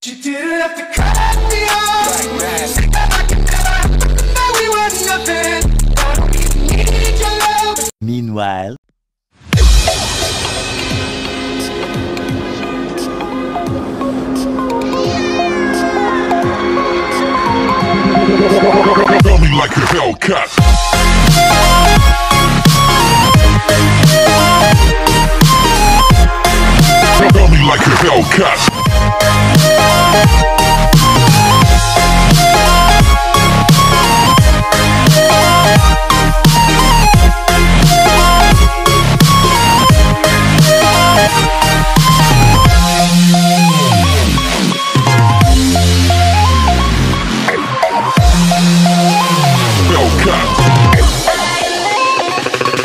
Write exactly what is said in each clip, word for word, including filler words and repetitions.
You didn't have to cut me off. Like that I could never. Now we were nothing. I don't even need your love. Meanwhile, Tell me like a Hellcat. Tell me like a Hellcat.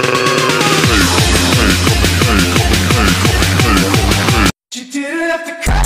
You didn't have to cut